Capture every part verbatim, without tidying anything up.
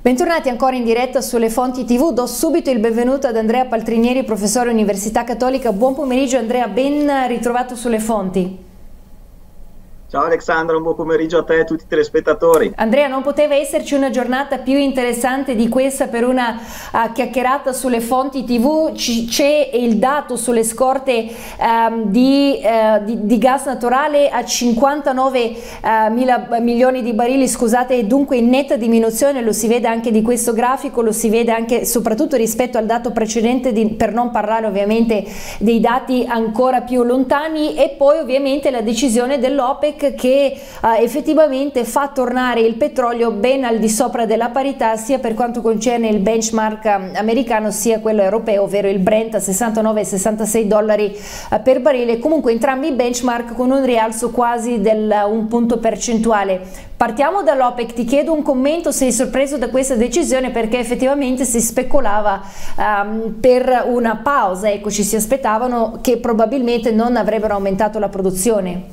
Bentornati ancora in diretta sulle fonti tivù. Do subito il benvenuto ad Andrea Paltrinieri, professore Università Cattolica. Buon pomeriggio Andrea, ben ritrovato sulle fonti. Ciao Alexandra, un buon pomeriggio a te e a tutti i telespettatori. Andrea, non poteva esserci una giornata più interessante di questa per una uh, chiacchierata sulle fonti tivù. C'è il dato sulle scorte um, di, uh, di, di gas naturale a cinquantanove mila milioni di barili, scusate, e dunque in netta diminuzione. Lo si vede anche di questo grafico, lo si vede anche soprattutto rispetto al dato precedente, di, per non parlare ovviamente dei dati ancora più lontani. E poi ovviamente la decisione dell'OPEC che uh, effettivamente fa tornare il petrolio ben al di sopra della parità, sia per quanto concerne il benchmark americano sia quello europeo, ovvero il Brent a sessantanove e sessantasei dollari uh, per barile. Comunque entrambi i benchmark con un rialzo quasi del uh, un punto percentuale. Partiamo dall'OPEC, ti chiedo un commento, sei sorpreso da questa decisione, perché effettivamente si speculava um, per una pausa, ecco, ci si aspettavano che probabilmente non avrebbero aumentato la produzione.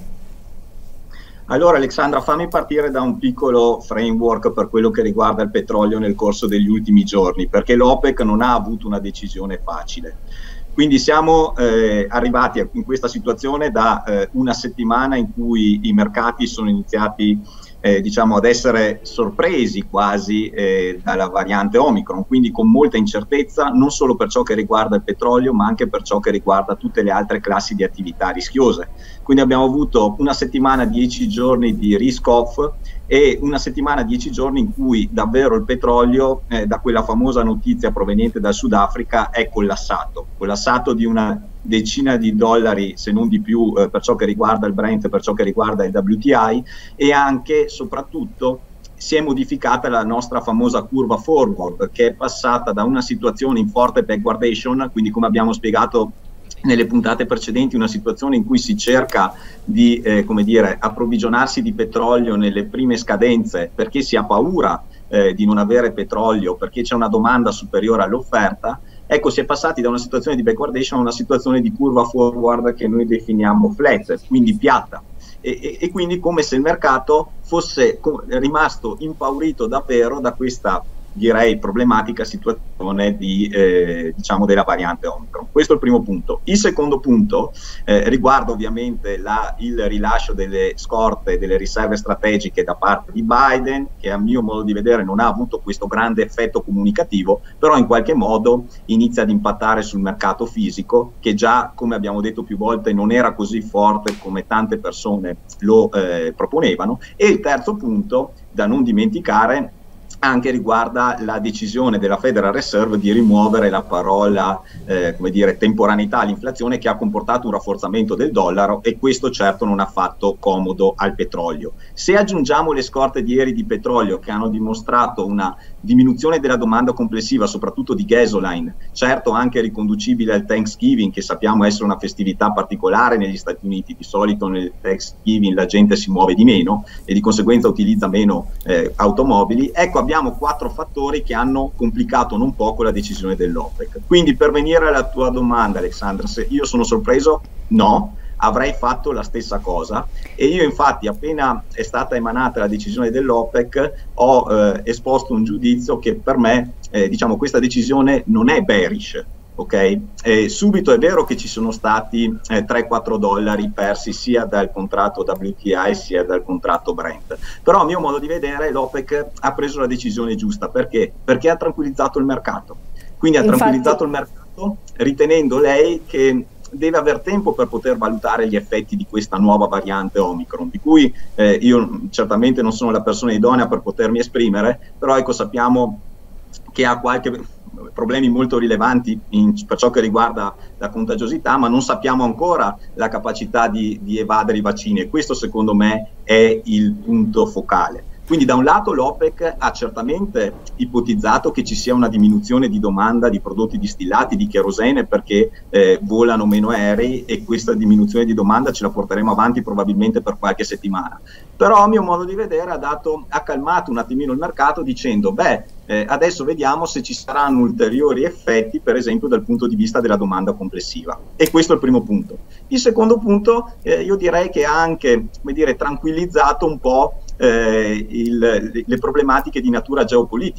Allora Alexandra, fammi partire da un piccolo framework per quello che riguarda il petrolio nel corso degli ultimi giorni, perché l'OPEC non ha avuto una decisione facile. Quindi siamo eh, arrivati in questa situazione da eh, una settimana in cui i mercati sono iniziati eh, diciamo ad essere sorpresi quasi eh, dalla variante Omicron, quindi con molta incertezza non solo per ciò che riguarda il petrolio ma anche per ciò che riguarda tutte le altre classi di attività rischiose. Quindi abbiamo avuto una settimana, dieci giorni di risk off e una settimana, dieci giorni in cui davvero il petrolio, eh, da quella famosa notizia proveniente dal Sudafrica, è collassato, collassato di una decina di dollari, se non di più, eh, per ciò che riguarda il Brent, per ciò che riguarda il W T I, e anche, soprattutto, si è modificata la nostra famosa curva forward, che è passata da una situazione in forte backwardation, quindi come abbiamo spiegato nelle puntate precedenti, una situazione in cui si cerca di eh, come dire, approvvigionarsi di petrolio nelle prime scadenze perché si ha paura eh, di non avere petrolio, perché c'è una domanda superiore all'offerta. Ecco, si è passati da una situazione di backwardation a una situazione di curva forward che noi definiamo flat, quindi piatta. E, e, e quindi come se il mercato fosse rimasto impaurito davvero da questa, direi, problematica situazione di, eh, diciamo della variante Omicron. Questo è il primo punto. Il secondo punto eh, riguarda ovviamente la, il rilascio delle scorte, delle riserve strategiche da parte di Biden, che a mio modo di vedere non ha avuto questo grande effetto comunicativo, però in qualche modo inizia ad impattare sul mercato fisico, che già, come abbiamo detto più volte, non era così forte come tante persone lo eh, proponevano. E il terzo punto da non dimenticare anche riguarda la decisione della Federal Reserve di rimuovere la parola eh, come dire, temporaneità all'inflazione, che ha comportato un rafforzamento del dollaro, e questo certo non ha fatto comodo al petrolio. Se aggiungiamo le scorte di ieri di petrolio, che hanno dimostrato una diminuzione della domanda complessiva, soprattutto di gasoline, certo anche riconducibile al Thanksgiving, che sappiamo essere una festività particolare negli Stati Uniti, di solito nel Thanksgiving la gente si muove di meno e di conseguenza utilizza meno eh, automobili, ecco, abbiamo Abbiamo quattro fattori che hanno complicato non poco la decisione dell'OPEC. Quindi, per venire alla tua domanda, Alexandra, se io sono sorpreso, no, avrei fatto la stessa cosa. E io infatti, appena è stata emanata la decisione dell'OPEC, ho eh, esposto un giudizio che per me, eh, diciamo, questa decisione non è bearish. Ok, eh, subito è vero che ci sono stati eh, tre quattro dollari persi sia dal contratto W T I sia dal contratto Brent, però a mio modo di vedere l'OPEC ha preso la decisione giusta. Perché? Perché ha tranquillizzato il mercato, quindi ha Infatti... tranquillizzato il mercato ritenendo lei che deve aver tempo per poter valutare gli effetti di questa nuova variante Omicron, di cui eh, io certamente non sono la persona idonea per potermi esprimere, però ecco, sappiamo che ha qualche problemi molto rilevanti in, per ciò che riguarda la contagiosità, ma non sappiamo ancora la capacità di, di evadere i vaccini, e questo secondo me è il punto focale. Quindi da un lato l'OPEC ha certamente ipotizzato che ci sia una diminuzione di domanda di prodotti distillati, di cherosene, perché eh, volano meno aerei, e questa diminuzione di domanda ce la porteremo avanti probabilmente per qualche settimana. Però a mio modo di vedere ha, dato, ha calmato un attimino il mercato dicendo beh, eh, adesso vediamo se ci saranno ulteriori effetti, per esempio dal punto di vista della domanda complessiva. E questo è il primo punto. Il secondo punto, eh, io direi che ha anche, come dire, tranquillizzato un po' Eh, il, le problematiche di natura geopolitica,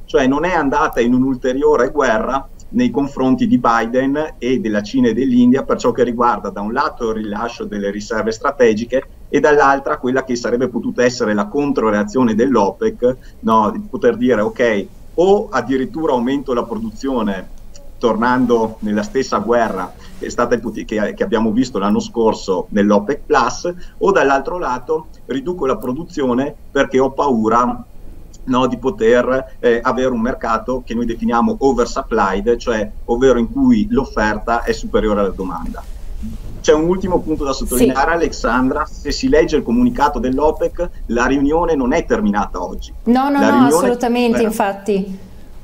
cioè non è andata in un'ulteriore guerra nei confronti di Biden e della Cina e dell'India per ciò che riguarda da un lato il rilascio delle riserve strategiche e dall'altra quella che sarebbe potuta essere la controreazione dell'OPEC, no, di poter dire ok, o addirittura aumento la produzione tornando nella stessa guerra che, è stata, che, che abbiamo visto l'anno scorso nell'OPEC Plus, o dall'altro lato riduco la produzione perché ho paura, no, di poter eh, avere un mercato che noi definiamo oversupplied, cioè ovvero in cui l'offerta è superiore alla domanda. C'è un ultimo punto da sottolineare, sì. Alexandra, se si legge il comunicato dell'OPEC, la riunione non è terminata oggi. No, no, la no, assolutamente, infatti.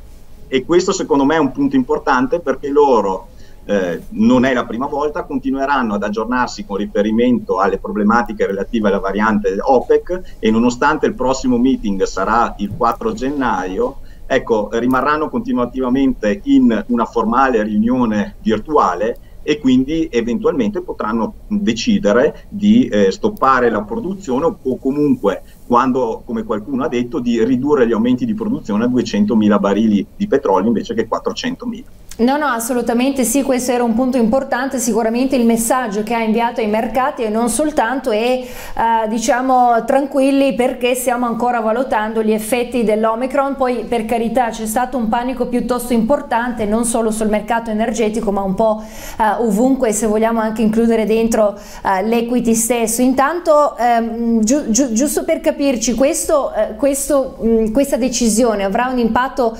E questo secondo me è un punto importante perché loro, eh, non è la prima volta, continueranno ad aggiornarsi con riferimento alle problematiche relative alla variante OPEC e nonostante il prossimo meeting sarà il quattro gennaio, ecco, rimarranno continuativamente in una formale riunione virtuale e quindi eventualmente potranno decidere di eh, stoppare la produzione o, o comunque, quando, come qualcuno ha detto, di ridurre gli aumenti di produzione a duecentomila barili di petrolio invece che quattrocentomila. No, no, assolutamente sì, questo era un punto importante, sicuramente il messaggio che ha inviato ai mercati e non soltanto è, eh, diciamo, tranquilli perché stiamo ancora valutando gli effetti dell'Omicron, poi per carità c'è stato un panico piuttosto importante non solo sul mercato energetico ma un po' eh, ovunque, se vogliamo anche includere dentro eh, l'equity stesso. Intanto, ehm, giu giu giusto per capirci, questo, eh, questo, mh, questa decisione avrà un impatto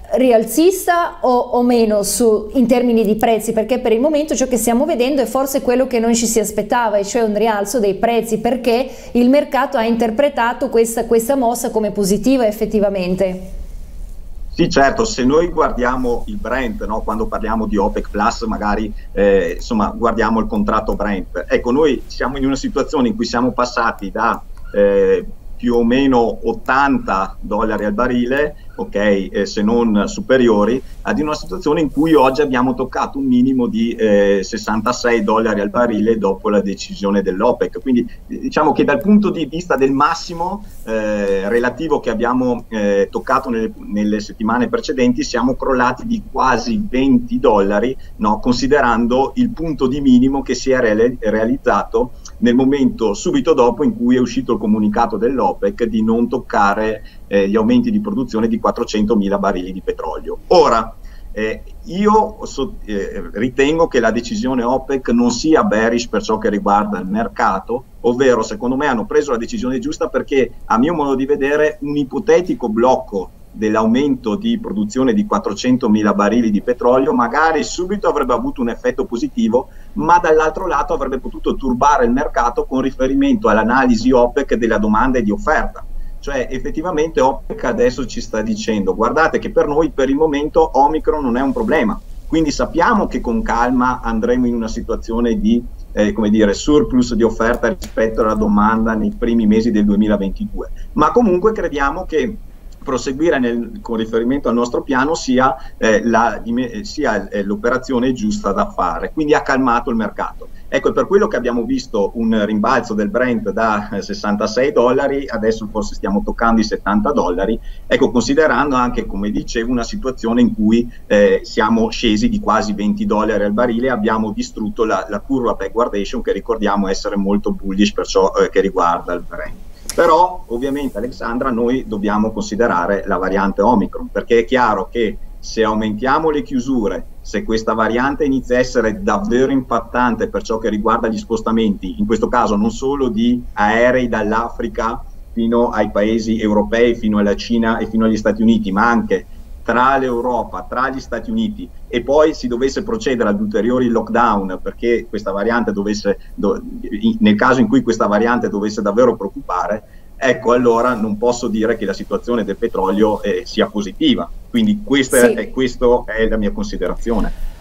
rialzista o, o meno su, in termini di prezzi, perché per il momento ciò che stiamo vedendo è forse quello che non ci si aspettava, e cioè un rialzo dei prezzi, perché il mercato ha interpretato questa, questa mossa come positiva effettivamente. Sì, certo, se noi guardiamo il Brent, no, quando parliamo di OPEC Plus magari eh, insomma guardiamo il contratto Brent, ecco, noi siamo in una situazione in cui siamo passati da eh, più o meno ottanta dollari al barile, ok, eh, se non superiori, ad una situazione in cui oggi abbiamo toccato un minimo di eh, sessantasei dollari al barile dopo la decisione dell'OPEC. Quindi diciamo che dal punto di vista del massimo eh, relativo che abbiamo eh, toccato nelle, nelle settimane precedenti, siamo crollati di quasi venti dollari, no, considerando il punto di minimo che si è re realizzato nel momento subito dopo in cui è uscito il comunicato dell'OPEC di non toccare eh, gli aumenti di produzione di quattrocentomila barili di petrolio. Ora, eh, io so, eh, ritengo che la decisione OPEC non sia bearish per ciò che riguarda il mercato, ovvero secondo me hanno preso la decisione giusta perché, a mio modo di vedere, un ipotetico blocco dell'aumento di produzione di quattrocentomila barili di petrolio magari subito avrebbe avuto un effetto positivo, ma dall'altro lato avrebbe potuto turbare il mercato con riferimento all'analisi OPEC della domanda e di offerta. Cioè effettivamente OPEC adesso ci sta dicendo: guardate che per noi per il momento Omicron non è un problema, quindi sappiamo che con calma andremo in una situazione di eh, come dire, surplus di offerta rispetto alla domanda nei primi mesi del duemilaventidue, ma comunque crediamo che proseguire nel, con riferimento al nostro piano sia eh, l'operazione eh, giusta da fare, quindi ha calmato il mercato. Ecco, è per quello che abbiamo visto un rimbalzo del Brent da eh, sessantasei dollari, adesso forse stiamo toccando i settanta dollari, ecco, considerando anche, come dicevo, una situazione in cui eh, siamo scesi di quasi venti dollari al barile, abbiamo distrutto la, la curva backwardation, che ricordiamo essere molto bullish per ciò eh, che riguarda il Brent. Però ovviamente, Alexandra, noi dobbiamo considerare la variante Omicron, perché è chiaro che se aumentiamo le chiusure, se questa variante inizia a essere davvero impattante per ciò che riguarda gli spostamenti, in questo caso non solo di aerei dall'Africa fino ai paesi europei, fino alla Cina e fino agli Stati Uniti, ma anche tra l'Europa, tra gli Stati Uniti, e poi si dovesse procedere ad ulteriori lockdown perché questa variante dovesse, do, nel caso in cui questa variante dovesse davvero preoccupare, ecco, allora non posso dire che la situazione del petrolio eh, sia positiva. Quindi questa, sì. è, questa è la mia considerazione.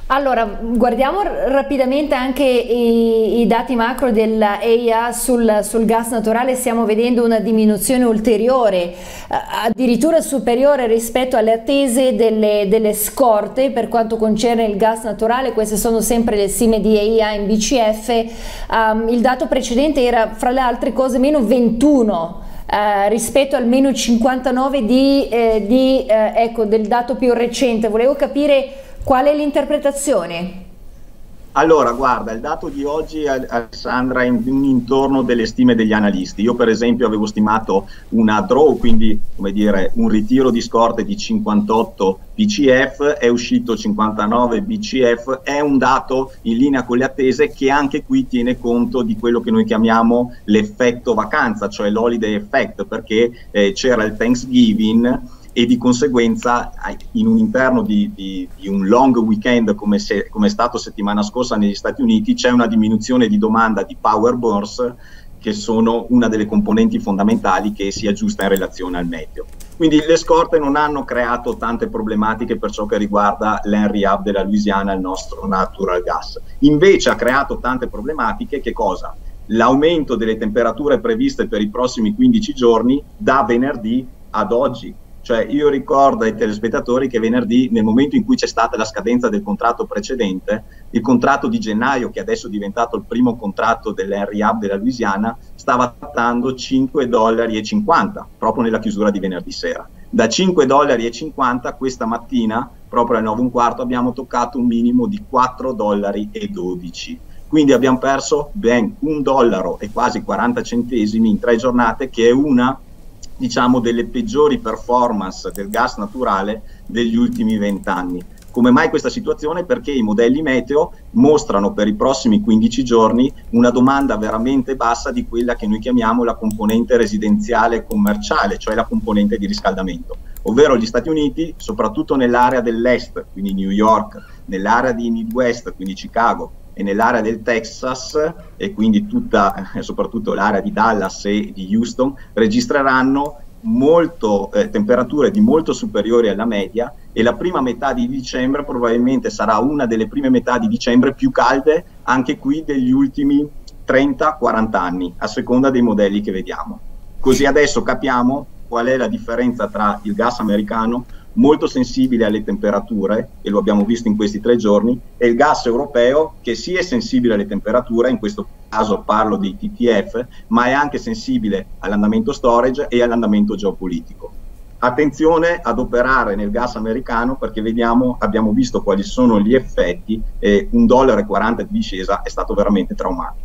Allora, guardiamo rapidamente anche i, i dati macro della E I A sul, sul gas naturale. Stiamo vedendo una diminuzione ulteriore, addirittura superiore rispetto alle attese delle, delle scorte per quanto concerne il gas naturale. Queste sono sempre le stime di E I A in B C F. Um, il dato precedente era, fra le altre cose, meno ventuno. Uh, rispetto al meno cinquantanove di, eh, di, eh, ecco, del dato più recente. Volevo capire qual è l'interpretazione. Allora, guarda, il dato di oggi, Alessandra, è in, intorno delle stime degli analisti. Io per esempio avevo stimato una draw, quindi come dire un ritiro di scorte di cinquantotto B C F, è uscito cinquantanove B C F, è un dato in linea con le attese che anche qui tiene conto di quello che noi chiamiamo l'effetto vacanza, cioè l'holiday effect, perché eh, c'era il Thanksgiving e di conseguenza in un interno di, di, di un long weekend come, se, come è stato settimana scorsa negli Stati Uniti, c'è una diminuzione di domanda di power burst, che sono una delle componenti fondamentali che si aggiusta in relazione al meteo. Quindi le scorte non hanno creato tante problematiche per ciò che riguarda l'Henry Hub della Louisiana, il nostro natural gas. Invece ha creato tante problematiche, che cosa? L'aumento delle temperature previste per i prossimi quindici giorni da venerdì ad oggi. Cioè io ricordo ai telespettatori che venerdì, nel momento in cui c'è stata la scadenza del contratto precedente, il contratto di gennaio, che adesso è diventato il primo contratto dell'Henry Hub della Louisiana, stava trattando cinque dollari e cinquanta, proprio nella chiusura di venerdì sera. Da cinque dollari e cinquanta questa mattina, proprio alle nove e un quarto, abbiamo toccato un minimo di quattro dollari e dodici. Quindi abbiamo perso ben un dollaro e quasi quaranta centesimi in tre giornate, che è una, diciamo, delle peggiori performance del gas naturale degli ultimi vent'anni. Come mai questa situazione? Perché i modelli meteo mostrano per i prossimi quindici giorni una domanda veramente bassa di quella che noi chiamiamo la componente residenziale e commerciale, cioè la componente di riscaldamento, ovvero gli Stati Uniti, soprattutto nell'area dell'est, quindi New York, nell'area di Midwest, quindi Chicago, e nell'area del Texas, e quindi tutta, soprattutto l'area di Dallas e di Houston, registreranno molto, eh, temperature di molto superiori alla media, e la prima metà di dicembre probabilmente sarà una delle prime metà di dicembre più calde anche qui degli ultimi trenta quaranta anni, a seconda dei modelli che vediamo. Così adesso capiamo qual è la differenza tra il gas americano, molto sensibile alle temperature, e lo abbiamo visto in questi tre giorni, e il gas europeo, che sì è sensibile alle temperature, in questo caso parlo di T T F, ma è anche sensibile all'andamento storage e all'andamento geopolitico. Attenzione ad operare nel gas americano, perché vediamo, abbiamo visto quali sono gli effetti, e un dollaro e quaranta di discesa è stato veramente traumatico.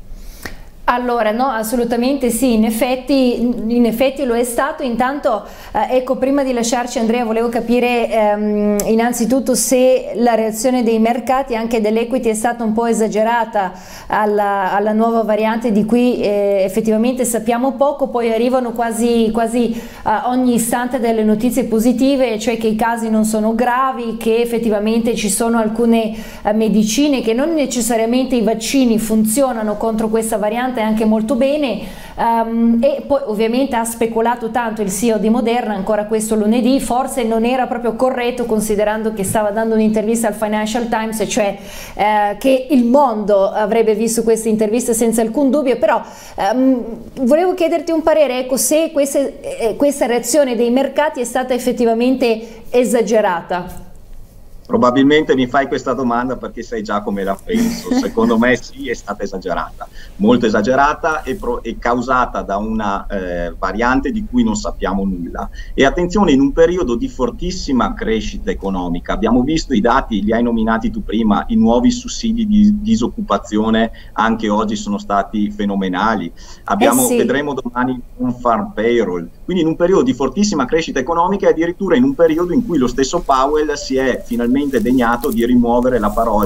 Allora, no, assolutamente sì, in effetti, in effetti lo è stato. Intanto, eh, ecco, prima di lasciarci, Andrea, volevo capire ehm, innanzitutto se la reazione dei mercati, anche dell'equity, è stata un po' esagerata alla, alla nuova variante di cui eh, effettivamente sappiamo poco. Poi arrivano quasi, quasi eh, ogni istante delle notizie positive, cioè che i casi non sono gravi, che effettivamente ci sono alcune eh, medicine, che non necessariamente i vaccini funzionano contro questa variante anche molto bene, um, e poi ovviamente ha speculato tanto il C E O di Moderna ancora questo lunedì. Forse non era proprio corretto, considerando che stava dando un'intervista al Financial Times, cioè eh, che il mondo avrebbe visto questa intervista senza alcun dubbio. Però um, volevo chiederti un parere, ecco, se queste, eh, questa reazione dei mercati è stata effettivamente esagerata. Probabilmente mi fai questa domanda perché sai già come la penso. Secondo me sì, è stata esagerata, molto esagerata, e, pro, e causata da una eh, variante di cui non sappiamo nulla. E attenzione, in un periodo di fortissima crescita economica, abbiamo visto i dati, li hai nominati tu prima, i nuovi sussidi di disoccupazione anche oggi sono stati fenomenali. Abbiamo, eh sì. Vedremo domani un farm payroll. Quindi in un periodo di fortissima crescita economica, e addirittura in un periodo in cui lo stesso Powell si è finalmente degnato di rimuovere la parola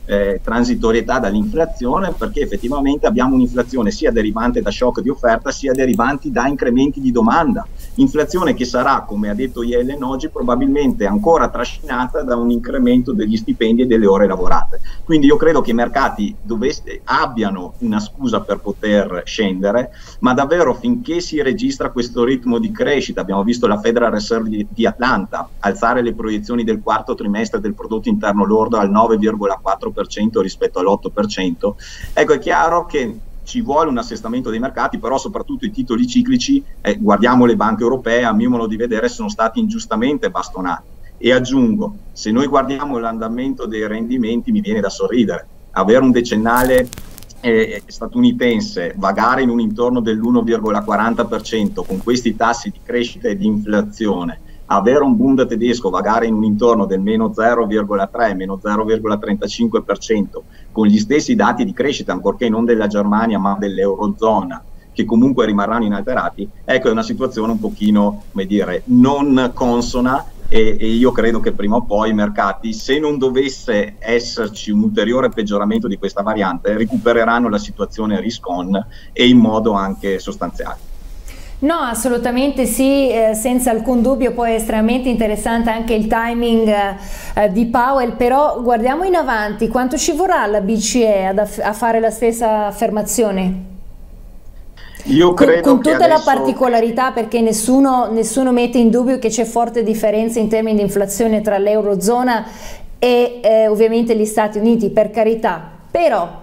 eh, transitorietà dall'inflazione, perché effettivamente abbiamo un'inflazione sia derivante da shock di offerta sia derivanti da incrementi di domanda. Inflazione che sarà, come ha detto Yellen oggi, probabilmente ancora trascinata da un incremento degli stipendi e delle ore lavorate. Quindi io credo che i mercati dovesse, abbiano una scusa per poter scendere, ma davvero finché si registra questo ritmo di crescita, abbiamo visto la Federal Reserve di, di Atlanta alzare le proiezioni del quarto trimestre del prodotto interno lordo al nove virgola quattro per cento rispetto all'otto per cento, ecco, è chiaro che ci vuole un assestamento dei mercati, però soprattutto i titoli ciclici, eh, guardiamo le banche europee, a mio modo di vedere sono stati ingiustamente bastonati. E aggiungo, se noi guardiamo l'andamento dei rendimenti mi viene da sorridere, avere un decennale eh, statunitense vagare in un intorno dell'uno virgola quaranta per cento con questi tassi di crescita e di inflazione, avere un Bund tedesco vagare in un intorno del meno zero virgola tre, meno zero virgola trentacinque per cento, con gli stessi dati di crescita, ancorché non della Germania ma dell'Eurozona, che comunque rimarranno inalterati, ecco, è una situazione un pochino, come dire, non consona, e, e io credo che prima o poi i mercati, se non dovesse esserci un ulteriore peggioramento di questa variante, recupereranno la situazione risk-on e in modo anche sostanziale. No, assolutamente sì, eh, senza alcun dubbio. Poi è estremamente interessante anche il timing eh, di Powell, però guardiamo in avanti, quanto ci vorrà la B C E ad a fare la stessa affermazione? Io credo con, con tutta che adesso... la particolarità, perché nessuno, nessuno mette in dubbio che c'è forte differenza in termini di inflazione tra l'Eurozona e eh, ovviamente gli Stati Uniti, per carità, però...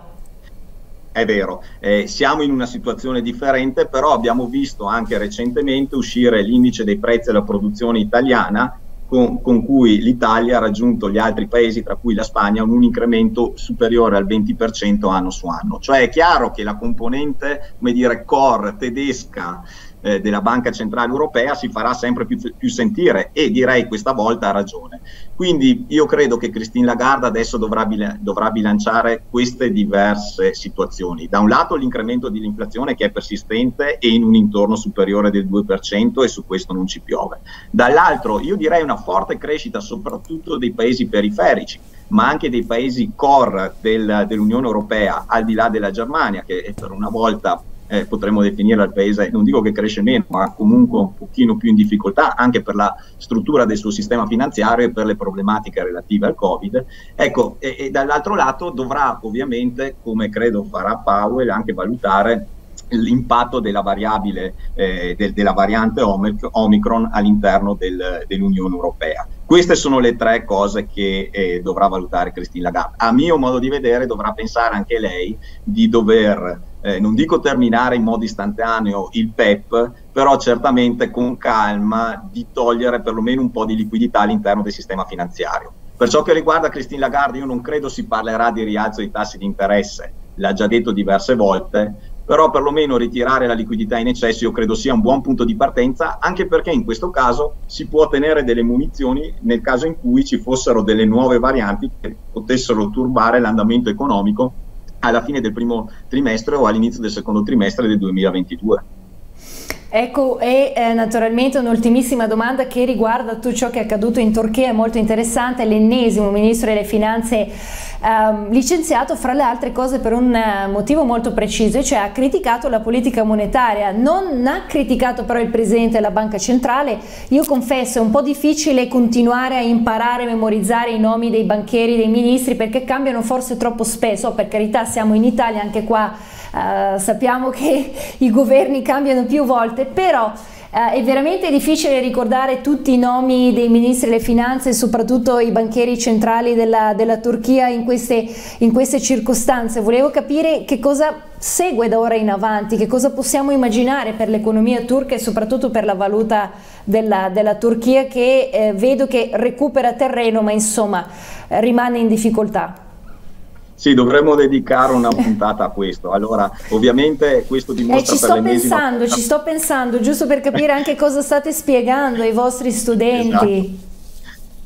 È vero, eh, siamo in una situazione differente, però abbiamo visto anche recentemente uscire l'indice dei prezzi alla produzione italiana, con, con cui l'Italia ha raggiunto gli altri paesi, tra cui la Spagna, un incremento superiore al venti per cento anno su anno. Cioè è chiaro che la componente, come dire, core tedesca eh, della Banca Centrale Europea si farà sempre più, più sentire, e direi questa volta ha ragione. Quindi io credo che Christine Lagarde adesso dovrà, bil- dovrà bilanciare queste diverse situazioni. Da un lato l'incremento dell'inflazione che è persistente e in un intorno superiore del due per cento, e su questo non ci piove. Dall'altro io direi una forte crescita soprattutto dei paesi periferici, ma anche dei paesi core del, dell'Unione Europea, al di là della Germania, che per una volta eh, potremmo definire il paese, non dico che cresce meno, ma comunque un pochino più in difficoltà, anche per la struttura del suo sistema finanziario e per le problematiche relative al Covid. Ecco, e, e dall'altro lato dovrà ovviamente, come credo farà Powell, anche valutare l'impatto della variabile eh, del, della variante Omicron all'interno del, dell'Unione Europea. Queste sono le tre cose che eh, dovrà valutare Christine Lagarde. A mio modo di vedere dovrà pensare anche lei di dover, eh, non dico terminare in modo istantaneo il P E P, però certamente con calma di togliere perlomeno un po' di liquidità all'interno del sistema finanziario. Per ciò che riguarda Christine Lagarde, io non credo si parlerà di rialzo dei tassi di interesse, l'ha già detto diverse volte, però perlomeno ritirare la liquidità in eccesso io credo sia un buon punto di partenza, anche perché in questo caso si può tenere delle munizioni nel caso in cui ci fossero delle nuove varianti che potessero turbare l'andamento economico alla fine del primo trimestre o all'inizio del secondo trimestre del duemilaventidue. Ecco, e eh, naturalmente un'ultimissima domanda che riguarda tutto ciò che è accaduto in Turchia, è molto interessante. L'ennesimo ministro delle finanze ehm, licenziato, fra le altre cose, per un eh, motivo molto preciso, cioè ha criticato la politica monetaria, non ha criticato però il presidente della banca centrale. Io confesso, è un po' difficile continuare a imparare, a memorizzare i nomi dei banchieri, dei ministri, perché cambiano forse troppo spesso. Per carità, siamo in Italia, anche qua Uh, sappiamo che i governi cambiano più volte, però uh, è veramente difficile ricordare tutti i nomi dei ministri delle finanze e soprattutto i banchieri centrali della, della Turchia in queste, in queste circostanze. Volevo capire che cosa segue da ora in avanti, che cosa possiamo immaginare per l'economia turca e soprattutto per la valuta della, della Turchia, che eh, vedo che recupera terreno, ma insomma eh, rimane in difficoltà. Sì, dovremmo dedicare una puntata a questo. Allora, ovviamente questo dimostra eh, ci per sto l'ennesima pensando, volta... ci sto pensando, giusto per capire anche cosa state spiegando ai vostri studenti. Esatto.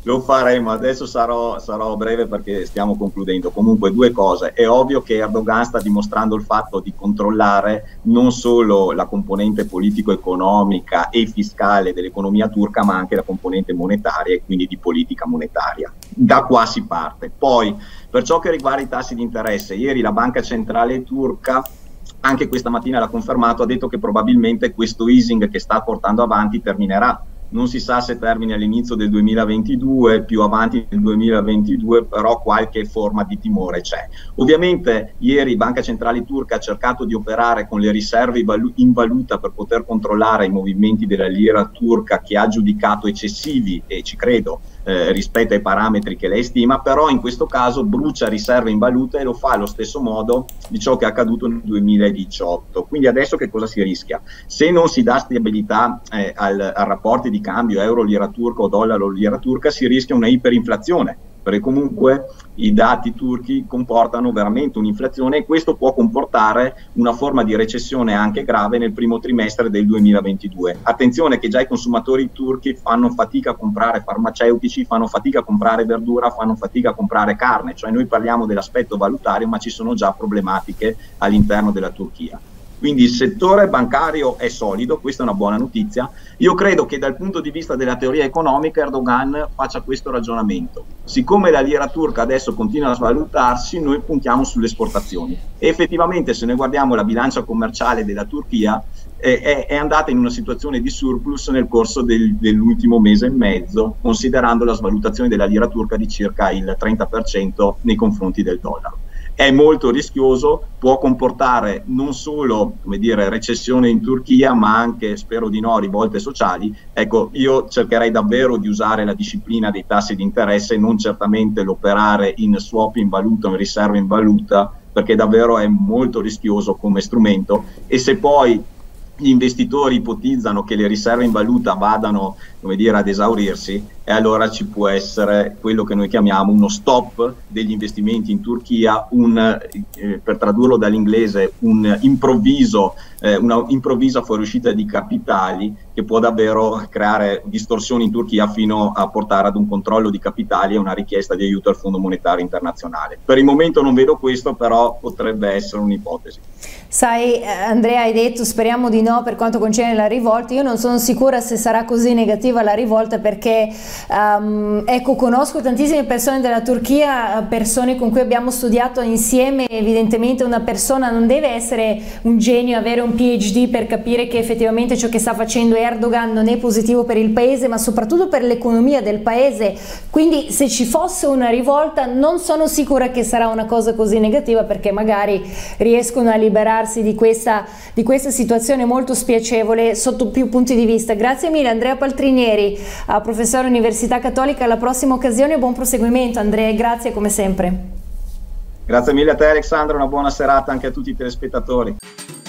Lo faremo, adesso sarò, sarò breve perché stiamo concludendo. Comunque due cose, è ovvio che Erdogan sta dimostrando il fatto di controllare non solo la componente politico-economica e fiscale dell'economia turca, ma anche la componente monetaria e quindi di politica monetaria. Da qua si parte. Poi, per ciò che riguarda i tassi di interesse, ieri la Banca Centrale Turca, anche questa mattina l'ha confermato, ha detto che probabilmente questo easing che sta portando avanti terminerà. Non si sa se termini all'inizio del duemilaventidue, più avanti nel duemilaventidue, però qualche forma di timore c'è. Ovviamente ieri Banca Centrale Turca ha cercato di operare con le riserve in valuta per poter controllare i movimenti della lira turca, che ha giudicato eccessivi, e ci credo, eh, rispetto ai parametri che lei stima, però in questo caso brucia riserve in valuta e lo fa allo stesso modo di ciò che è accaduto nel duemiladiciotto. Quindi adesso che cosa si rischia? Se non si dà stabilità eh, al, al rapporto di cambio euro-lira turca o dollaro-lira turca, si rischia una iperinflazione, perché comunque i dati turchi comportano veramente un'inflazione e questo può comportare una forma di recessione anche grave nel primo trimestre del duemilaventidue. Attenzione che già i consumatori turchi fanno fatica a comprare farmaceutici, fanno fatica a comprare verdura, fanno fatica a comprare carne, cioè noi parliamo dell'aspetto valutario, ma ci sono già problematiche all'interno della Turchia. Quindi il settore bancario è solido, questa è una buona notizia. Io credo che dal punto di vista della teoria economica Erdogan faccia questo ragionamento. Siccome la lira turca adesso continua a svalutarsi, noi puntiamo sulle esportazioni. E effettivamente se noi guardiamo la bilancia commerciale della Turchia, eh, è, è andata in una situazione di surplus nel corso del, dell'ultimo mese e mezzo, considerando la svalutazione della lira turca di circa il trenta per cento nei confronti del dollaro. È molto rischioso, può comportare non solo, come dire, recessione in Turchia, ma anche, spero di no, rivolte sociali. Ecco, io cercherei davvero di usare la disciplina dei tassi di interesse, non certamente l'operare in swap in valuta o in riserve in valuta, perché davvero è molto rischioso come strumento. E se poi gli investitori ipotizzano che le riserve in valuta vadano, come dire, ad esaurirsi, e allora ci può essere quello che noi chiamiamo uno stop degli investimenti in Turchia, un, eh, per tradurlo dall'inglese, un improvviso, eh, una improvvisa fuoriuscita di capitali che può davvero creare distorsioni in Turchia fino a portare ad un controllo di capitali e una richiesta di aiuto al Fondo Monetario Internazionale. Per il momento non vedo questo, però potrebbe essere un'ipotesi. Sai, Andrea, hai detto speriamo di no per quanto concerne la rivolta. Io non sono sicura se sarà così negativa la rivolta, perché um, ecco, conosco tantissime persone della Turchia, persone con cui abbiamo studiato insieme. Evidentemente una persona non deve essere un genio, avere un P H D per capire che effettivamente ciò che sta facendo Erdogan non è positivo per il paese, ma soprattutto per l'economia del paese. Quindi se ci fosse una rivolta non sono sicura che sarà una cosa così negativa, perché magari riescono a liberarsi di questa, di questa situazione molto spiacevole sotto più punti di vista. Grazie mille Andrea Paltrinieri, professore Università Cattolica. Alla prossima occasione e buon proseguimento Andrea, grazie come sempre. Grazie mille a te Alexandra, una buona serata anche a tutti i telespettatori.